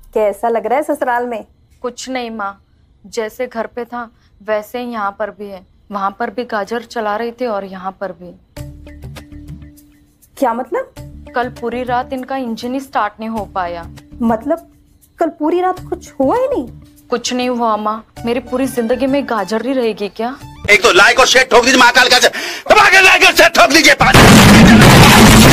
कैसा लग रहा है ससुराल में? कुछ नहीं माँ, जैसे घर पे था वैसे ही यहाँ पर भी है। वहां पर भी गाजर चला रही थी और यहाँ पर भी। क्या मतलब? कल पूरी रात इनका इंजन ही स्टार्ट नहीं हो पाया। मतलब कल पूरी रात कुछ हुआ ही नहीं? कुछ नहीं हुआ माँ, मेरी पूरी जिंदगी में गाजर ही रहेगी क्या? एक तो लाइक और शेयर ठोक दीजिए महाकाल का, लाइक और शेयर ठोक दीजिए।